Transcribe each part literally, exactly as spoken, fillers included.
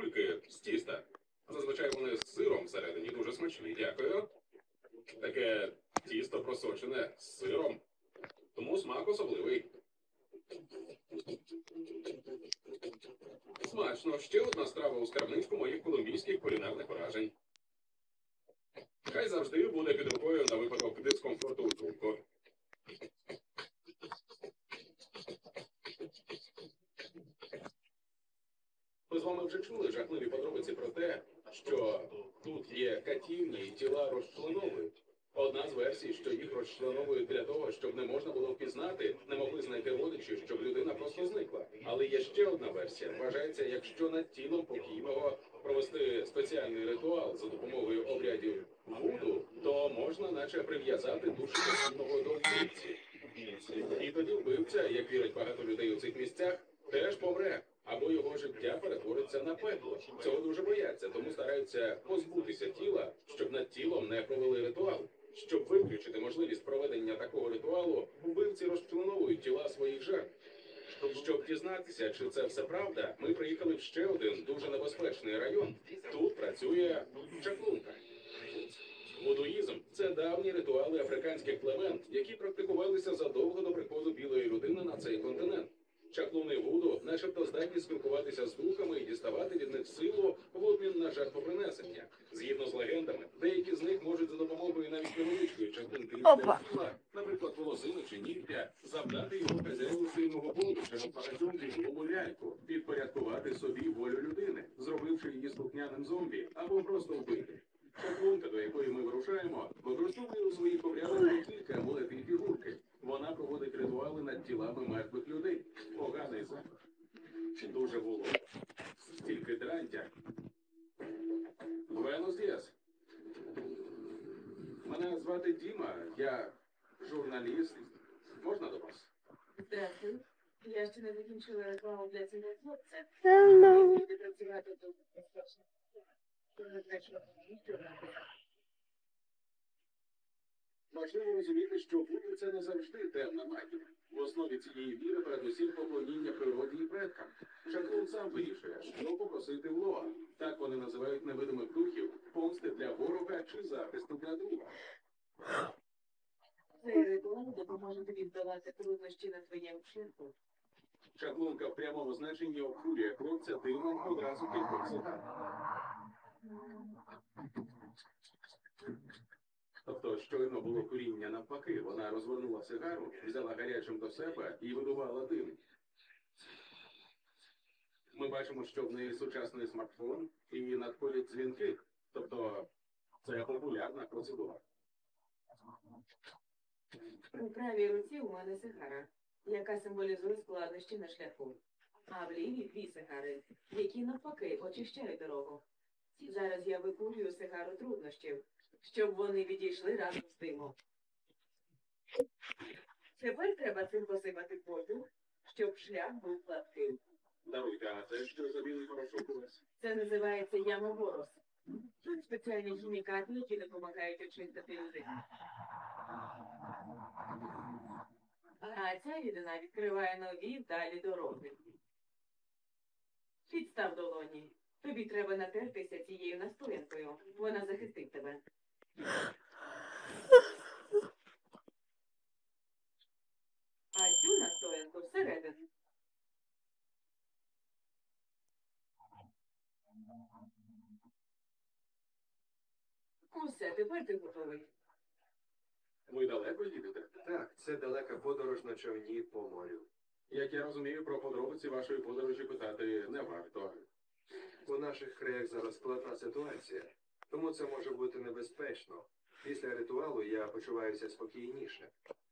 кульки з тіста. Зазвичай вони з сиром всередині дуже смачні. Дякую. Таке тісто просочене з сиром. Тому смак особливий. Смачно. Ще одна страва у скарбничку моїх колумбійських кулінарних вражень. Хай завжди буде під рукою на випадок дискомфорту у шлунку. Ми з вами вже чули жахливі подробиці про те, що тут є катівні і тіла розчленовують. Одна з версій, що їх розчленовують для того, щоб не можна було впізнати, не могли знайти родичі, щоб людина просто зникла. Але є ще одна версія. Вважається, якщо над тілом покійного провести спеціальний ритуал за допомогою обрядів вуду, то можна наче прив'язати душу покійного до вбивці. І тоді вбивця, як вірять багато людей у цих місцях, теж помре. Або його життя перетвориться на пекло. Цього дуже бояться, тому стараються позбутися тіла, щоб над тілом не провели ритуал. Щоб виключити можливість проведення такого ритуалу, вбивці розчленовують тіла своїх жертв. Щоб дізнатися, чи це все правда, ми приїхали в ще один дуже небезпечний район. Тут працює чаклунка. Вудуїзм – це давні ритуали африканських племен, які практикувалися задовго до приходу білої людини на цей континент. Чаклуни вуду начебто здатні спілкуватися з духами і діставати від них силу в обмін на жертвопринесення. Згідно з легендами, деякі з них можуть за допомогою навіть невеличкої частинки людського тіла, наприклад, волосини чи нігтя, завдати його хазяїну сильного болю через багатьом вікову ляльку, підпорядкувати собі волю людини, зробивши її слухняним зомбі, або просто вбити. Чаклунка, до якої ми вирушаємо, використовує у своїх обрядах не тільки амулети і фігурки. Вона проводить ритуали над тілами мертвих людей. Поганий запах. Дуже волого. Стільки дрантя. Буенос діас. Мене звати Діма. Я журналіст. Можна до вас? Здравствуй. Я ще не закінчила рекламу для цього хлопця. Hello. Буде працювати тут безпечно. Важливо розуміти, що вуду – це не завжди темна магія. В основі цієї віри передусім поклоніння природі і предкам. Чаклун сам вирішує, що попросити в Лоа. Так вони називають невидимих духів, помсти для ворога чи захисту для друга. Цей ритуал допоможе тобі здолати труднощі на твоєму шляху. Чаклунка в прямому значенні обкурює хлопця димом одразу кількох сигар. Тобто, щойно було куріння навпаки, вона розвернула сигару, взяла гарячим до себе і видувала дим. Ми бачимо, що в неї сучасний смартфон і надходять дзвінки. Тобто, це популярна процедура. У правій руці у мене сигара, яка символізує складнощі на шляху. А в лівій дві сигари, які навпаки очищають дорогу. Зараз я викурюю сигару труднощів, щоб вони відійшли разом з димом. Тепер треба цим посипати воду, щоб шлях був гладким. Даруйте, а це що за білий порошок у вас? Це називається ямоворос. Тут спеціальні хімікати, які допомагають очистити людей. А ця рідина відкриває нові далі дороги. Підстав долоні. Тобі треба натертися цією настоянкою. Вона захистить тебе. А цю настоянку всередину. Усе, тепер ти готовий. Ви далеко їдете? Так, це далека подорож на човні по морю. Як я розумію, про подробиці вашої подорожі питати не варто. У наших краях зараз складна ситуація, тому це може бути небезпечно. Після ритуалу я почуваюся спокійніше.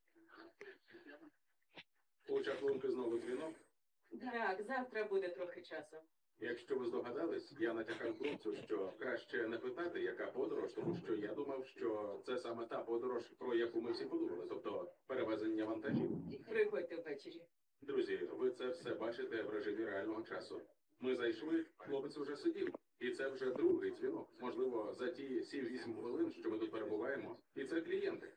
У чаклунки знову дзвінок. Так, завтра буде трохи часу. Якщо ви здогадались, я натякав хлопцю, що краще не питати, яка подорож, тому що я думав, що це саме та подорож, про яку ми всі подумали, тобто перевезення вантажів. Приходьте ввечері. Друзі, ви це все бачите в режимі реального часу. Ми зайшли, хлопець уже сидів. І це вже другий дзвінок. Можливо, за ті сім-вісім хвилин, що ми тут перебуваємо. І це клієнти.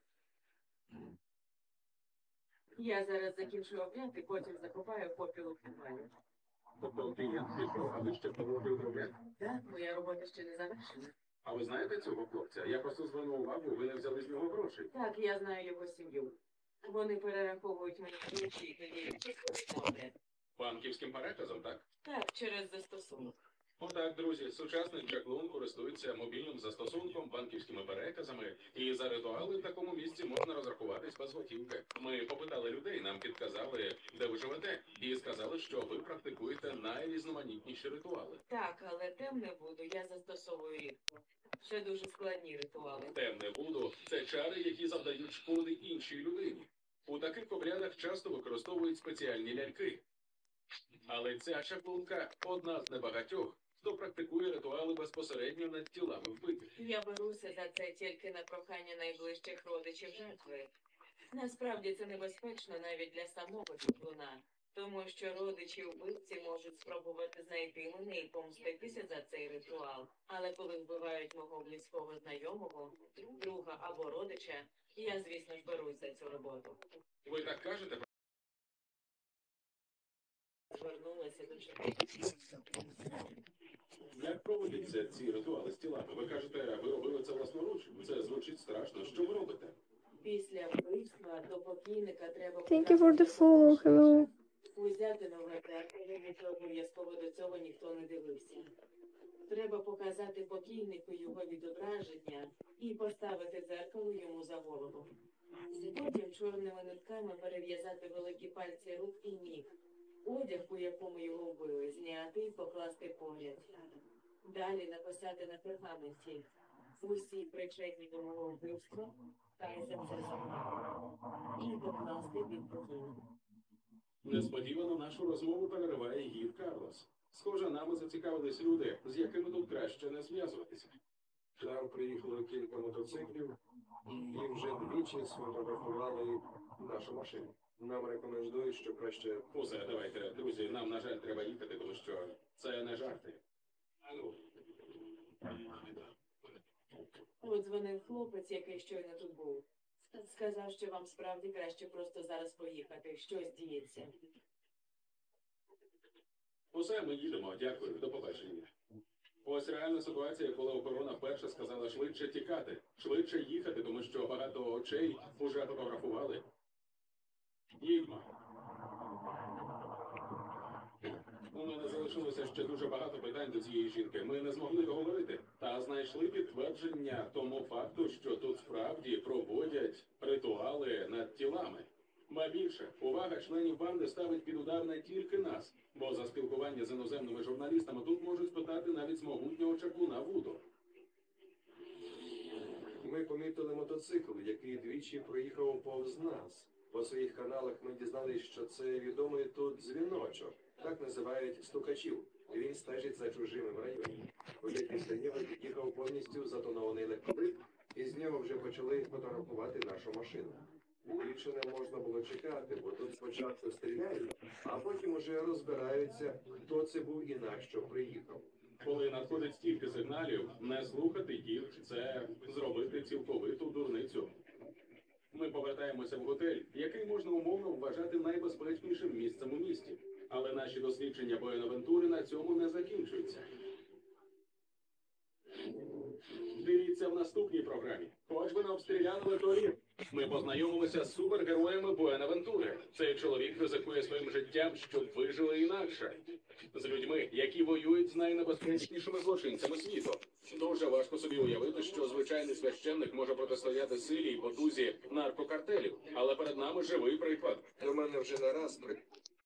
Я зараз закінчу обряд і потім закопаю попіл у підвалі. Тобто клієнт пішов, а ви ще положив друге. Так, моя робота ще не завершена. А ви знаєте цього хлопця? Я просто звернув увагу, ви не взяли з нього грошей. Так, я знаю його сім'ю. Вони перераховують мені гроші і тоді відчислюють. Банківським переказом, так? Так, через застосунок. Отак, друзі, сучасний чаклун користується мобільним застосунком, банківськими переказами, і за ритуали в такому місці можна розрахуватись без готівки. Ми попитали людей, нам підказали, де ви живете, і сказали, що ви практикуєте найрізноманітніші ритуали. Так, але темне буду я застосовую рідко. Ще дуже складні ритуали. Темне буду це чари, які завдають шкоди іншій людині. У таких обрядах часто використовують спеціальні ляльки. Але ця чаклунка одна з небагатьох, хто практикує ритуали безпосередньо над тілами вбитих. Я беруся за це тільки на прохання найближчих родичів жертви. Насправді це небезпечно навіть для самого чаклуна, тому що родичі вбивці можуть спробувати знайти мене і помститися за цей ритуал. Але коли вбивають мого близького знайомого, друга або родича, я, звісно ж, берусь за цю роботу. Ви так кажете? Звернулася до чоловіка. Як проводяться ці ритуали з тілами? Ви кажете, ви робили це власноруч? Це звучить страшно. Що ви робите? Після вбивства до покійника треба Thank you for the follow. Hello. узяти нове дзеркало, бо обов'язково до цього ніхто не дивився. Треба показати покійнику його відображення і поставити дзеркало йому за голову. Потім чорними нитками перев'язати великі пальці рук і ніг. Одяг, у якому його вбили, зняти і покласти поряд. Далі написати на пергаменті: усі причетні до мого вбивства, хай за це заплатять. І покласти під покійник. Несподівано нашу розмову перериває гід Карлос. Схоже, нами зацікавились люди, з якими тут краще не зв'язуватися. Там приїхало кілька мотоциклів, і вже двічі сфотографували нашу машину. Нам рекомендують, що краще Усе, давайте, друзі, нам, на жаль, треба їхати, тому що це не жарти. Ану. Подзвонив хлопець, який щойно тут був. Сказав, що вам справді краще просто зараз поїхати. Щось діється. Усе, ми їдемо, дякую, до побачення. Ось реальна ситуація, коли охорона вперше сказала швидше тікати, швидше їхати, тому що багато очей уже фотографували. Їдьмо. У мене залишилося ще дуже багато питань до цієї жінки. Ми не змогли договорити, та знайшли підтвердження тому факту, що тут справді проводять ритуали над тілами. Ба більше, увага членів банди ставить під удар не тільки нас, бо за спілкування з іноземними журналістами тут можуть спитати навіть з могутнього чаклуна Вуду. ми помітили мотоцикл, який двічі проїхав повз нас. По своїх каналах ми дізналися, що це відомий тут дзвіночок. Так називають стукачів. Він стежить за чужими в районі. Коли після нього під'їхав повністю затонований легковик, і з нього вже почали фотографувати нашу машину. Більше не можна було чекати, бо тут спочатку стріляють, а потім уже розбираються, хто це був і на що приїхав. Коли надходить стільки сигналів, не слухати їх – це зробити цілковиту дурницю. Ми повертаємося в готель, який можна умовно вважати найбезпечнішим місцем у місті. Але наші дослідження Буенавентури на цьому не закінчуються. Дивіться в наступній програмі. Хоч би не обстріляли литові. Ми познайомилися з супергероями Буенавентури. Цей чоловік ризикує своїм життям, щоб вижили інакше. З людьми, які воюють з найнебезпечнішими злочинцями світу. Дуже важко собі уявити, що звичайний священник може протистояти силі і потузі наркокартелів. Але перед нами живий приклад. До мене вже не раз при...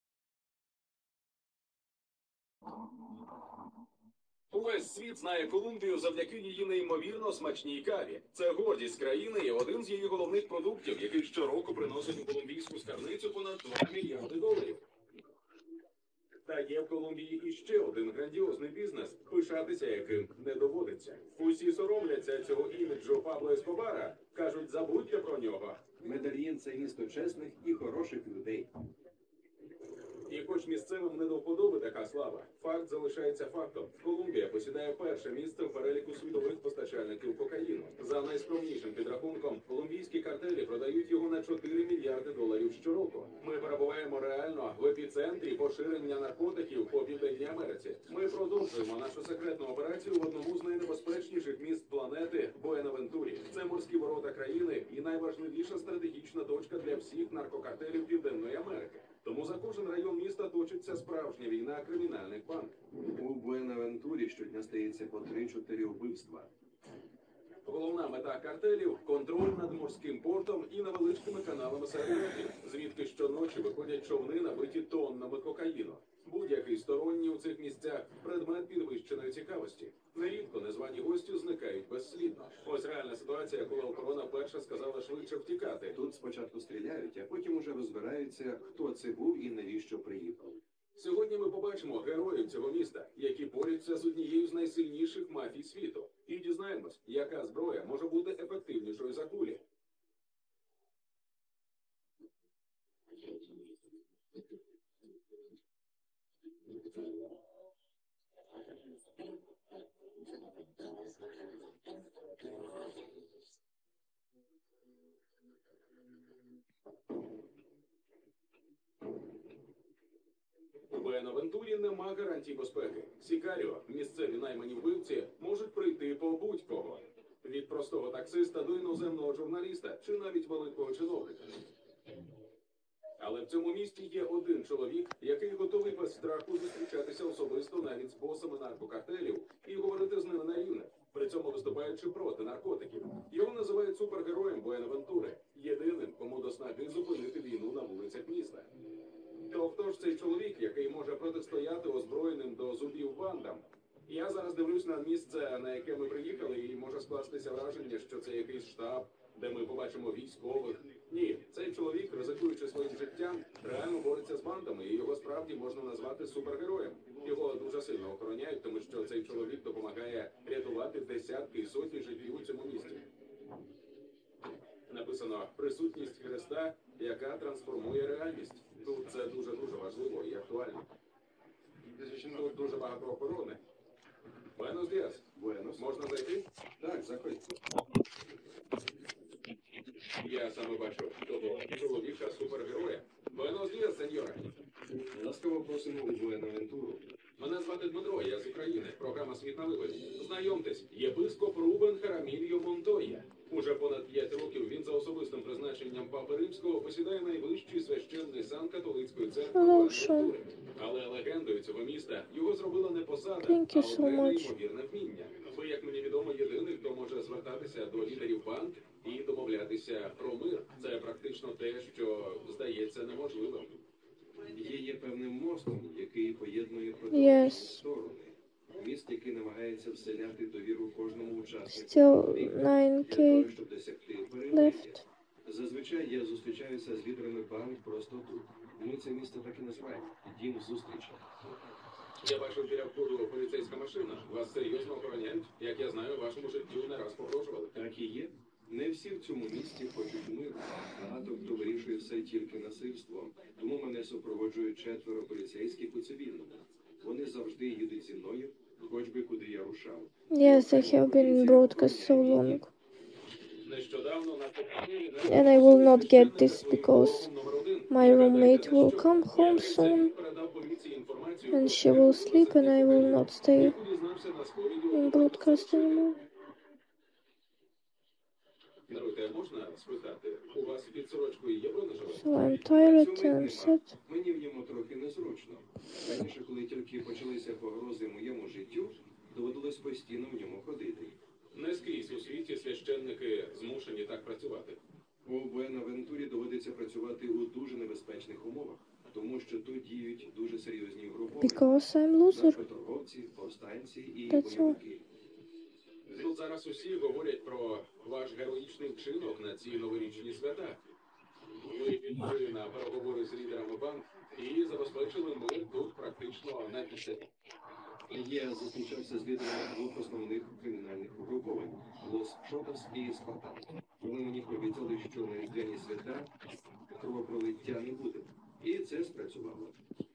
Увесь світ знає Колумбію завдяки її неймовірно смачній каві. Це гордість країни і один з її головних продуктів, який щороку приносить у колумбійську скарбницю понад два мільярди доларів. Та є в Колумбії іще один грандіозний бізнес, пишатися яким не доводиться. Усі соромляться цього іміджу Пабло Ескобара, кажуть, забудьте про нього. Медельїн – це місто чесних і хороших людей. І хоч місцевим не до вподоби така слава, факт залишається фактом. Колумбія посідає перше місце в переліку світових постачальників кокаїну. За найскромнішим підрахунком, колумбійські картелі продають його на чотири мільярди доларів щороку. Ми перебуваємо реально в епіцентрі поширення наркотиків по Південній Америці. Ми продовжуємо нашу секретну операцію в одному з найнебезпечніших міст планети – Буенавентурі. Це морські ворота країни і найважливіша стратегічна точка для всіх наркокартелів Південної Америки. Тому за кожен район міста точиться справжня війна кримінальних банд. У Буенавентурі щодня стається по три-чотири вбивства. Головна мета картелів – контроль над морським портом і невеличкими каналами середовиків, звідки щоночі виходять човни, набиті тоннами кокаїну. Будь-який сторонній у цих місцях – предмет підвищеної цікавості. Нерідко незвані гості зникають безслідно. Ось реальна ситуація, коли охорона перша сказала швидше втікати. Тут спочатку стріляють, а потім уже розбираються, хто це був і навіщо приїхав. Сьогодні ми побачимо героїв цього міста, які борються з однією з найсильніших мафій світу. І дізнаємось, яка зброя може бути ефективнішою за кулі. У Буенавентурі нема гарантій безпеки. Сікаріо, місцеві наймані вбивці, можуть прийти по будь-кого. Від простого таксиста до іноземного журналіста чи навіть великого чиновника. Але в цьому місті є один чоловік, який готовий без страху зустрічатися особисто навіть з босами наркокартелів і говорити з ними на рівних, при цьому виступаючи проти наркотиків. Його називають супергероєм Буенавентури, єдиним, кому до снаги зупинити війну на вулицях міста. То хто ж цей чоловік, який може протистояти озброєним до зубів бандам? Я зараз дивлюсь на місце, на яке ми приїхали, і може скластися враження, що це якийсь штаб, де ми побачимо військових. Ні, цей чоловік, ризикуючи своїм життям, реально бореться з бандами, і його справді можна назвати супергероєм. Його дуже сильно охороняють, тому що цей чоловік допомагає рятувати десятки і сотні життів у цьому місті. Написано «Присутність Христа, яка трансформує реальність». Тут це дуже-дуже важливо і актуально. Тут дуже багато охорони. Буенос Діас. Буенос. Можна зайти? Так, заходь. Я саме бачу того чоловіка супергероя. Буенос Діас, сеньоре. Ласкаво просимо у Буенавентуру. Мене звати Дмитро, я з України. Програма «Світ на виворі». Знайомтесь, єпископ Рубен Харамільо Монтоя. Уже понад п'ять років він за особистим призначенням Папи Римського посідає найвищий священний сан католицької церкви Буенавентури. Але легендою цього міста його зробила не посада, Thank you а so одне much. неймовірне вміння. Ви, як мені відомо, єдиний, хто може звертатися до лідерів банд і домовлятися про мир. Це практично те, що здається неможливим. Є, є певним мостом, який поєднує Yes. протилежні сторони. Міст, який намагається вселяти довіру кожному учаснику. Still Для nine того, K щоб досягти перемир'я. left. Зазвичай я зустрічаюся з лідерами банд просто тут. Ми це місто так і називаємо – дім зустрічі. Я бачив біля входу поліцейська машина. Вас серйозно охороняють. Як я знаю, вашому життю не раз погрожували. Так і є. Не всі в цьому місті хочуть миру. Багато хто вирішує все тільки насильством. Тому мене супроводжують четверо поліцейських у цивільному. Вони завжди їдуть зі мною, хоч би куди я рушав. Yes, I have been in broadcast so long. Нещодавно на And I will not get this because my roommate will come home soon and she will sleep and I will not stay in broadcast anymore. Даруйте, можна спитати, у вас під сорочкою є бронежилет? So I'm tired and sad. Мені в ньому трохи незручно. Раніше, коли тільки почалися погрози моєму життю, доводилось постійно в ньому ходити. Не скрізь у світі священники змушені так працювати. У Буенавентурі доводиться працювати у дуже небезпечних умовах, тому що тут діють дуже серйозні угруповання. Because I'm loser. Наркоторговці, повстанці і That's all. бойовики. Тут зараз усі говорять про ваш героїчний вчинок на ці новорічні свята. Ви пішли на переговори з лідерами банд і забезпечили мир тут практично на місці. Я зустрічався з лідерами двох основних кримінальних угруповань – Лос Шотос і Спартан. Вони мені пообіцяли, що на різдвяні свята кровопролиття не буде. І це спрацювало.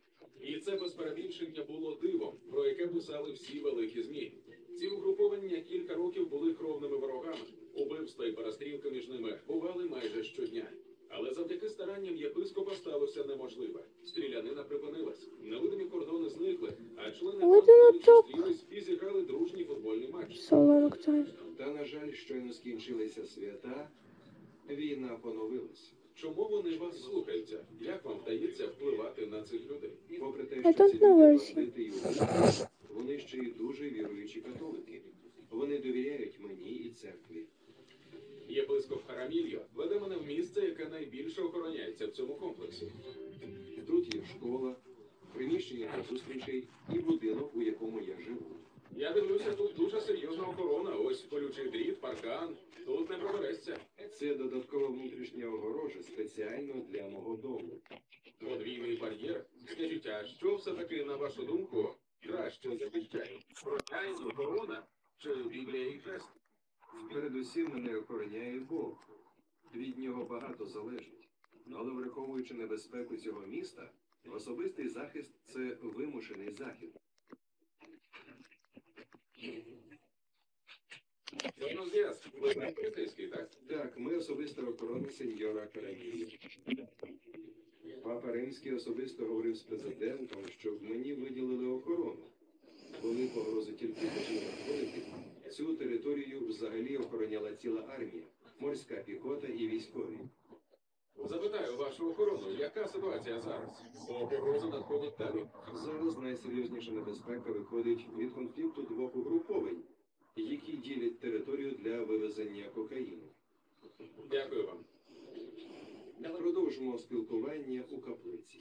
І це без перебільшення було дивом, про яке писали всі великі ЗМІ. Ці угруповання кілька років були кровними ворогами. Убивства і перестрілки між ними бували майже щодня. Але завдяки старанням єпископа сталося неможливе. Стрілянина припинилась, невидимі кордони зникли, а члени We do not talk зустрілись і зіграли дружній футбольний матч. so long time. Та, на жаль, щойно скінчилися свята, війна поновилась. Чому вони вас слухаються? Як вам вдається впливати на цих людей? Попри те, I що don't ці know люди where is he. бандити і вбивці, вони ще й дуже віруючі католики. Вони довіряють мені і церкві. Єпископ Харамільо веде мене в місце, яке найбільше охороняється в цьому комплексі. Тут є школа, приміщення для зустрічей і будинок, у якому я живу. Я дивлюся, тут дуже серйозна охорона. Ось колючий дріт, паркан. Тут не проберешся. Це додаткова внутрішня огорожа спеціально для мого дому. Подвійний бар'єр. Скажіть, а що все-таки, на вашу думку, краще захищає? Броня і охорона чи Біблія і хрест? Передусім мене охороняє Бог. Від нього багато залежить. Але враховуючи небезпеку цього міста, особистий захист – це вимушений захід. Buenos días. Ви не поліцейський, так? Так, ми особисто охорони сеньора Карамії. Папа Римський особисто говорив з президентом, щоб мені виділили охорону. Коли погрози тільки почали надходити, цю територію взагалі охороняла ціла армія, морська піхота і військові. Запитаю вашу охорону, яка ситуація зараз? Бо погроза надходить далі. Зараз найсерйозніша небезпека виходить від конфлікту двох угруповань, які ділять територію для вивезення кокаїну. Дякую вам. Продовжимо спілкування у каплиці.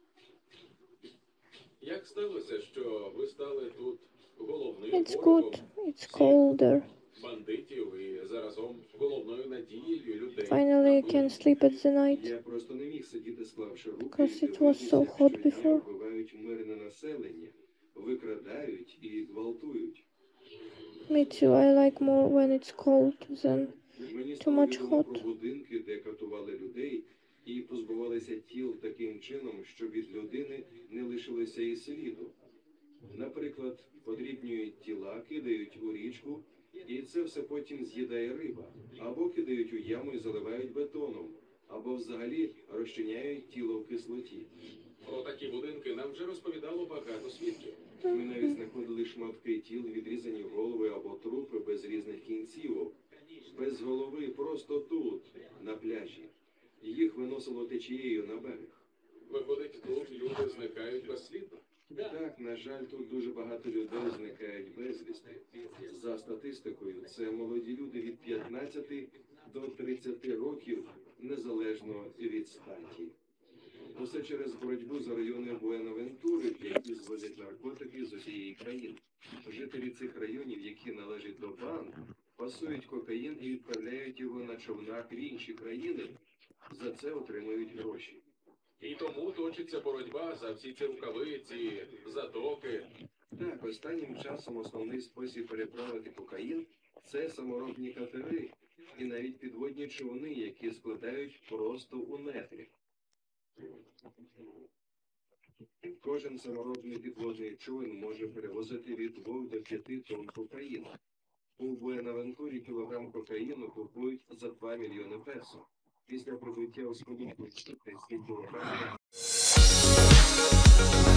Як сталося, що ви стали тут головним It's ворогом good. It's colder. бандитів і заразом головною надією людей? Finally, I can sleep at the night. Я просто не міг сидіти, склавши руки, Because і it was so дивитися, hot що before. вбивають мирне населення, викрадають і гвалтують. Me too. I like more when it's cold than Мені Too стало much відомо hot. про будинки, де катували людей і позбувалися тіл таким чином, що від людини не лишилося і сліду. Наприклад, подрібнюють тіла, кидають у річку, і це все потім з'їдає риба. Або кидають у яму і заливають бетоном, або взагалі розчиняють тіло в кислоті. Про такі будинки нам вже розповідало багато свідків. Ми навіть знаходили шматки тіл, відрізані голови або трупи без різних кінцівок. Без голови просто тут, на пляжі. Їх виносило течією на берег. Виходить, тут люди зникають безслідно. Так, на жаль, тут дуже багато людей зникають безвісти. За статистикою, це молоді люди від п'ятнадцяти до тридцяти років, незалежно від статі. Усе через боротьбу за райони Буенавентури, які звозять наркотики з усієї країни. Жителі цих районів, які належать до банд, пасують кокаїн і відправляють його на човнах в інші країни, за це отримують гроші. І тому точиться боротьба за всі ці рукавиці, затоки. Так, останнім часом основний спосіб переправити кокаїн – це саморобні катери і навіть підводні човни, які складають просто у нетрі. Кожен саморобний підводний човен може перевозити від двох до п'яти тонн кокаїну. У Буенавентурі кілограм кокаїну купують за два мільйони песо. Після прибуття у Сполучені Штати ці кілограми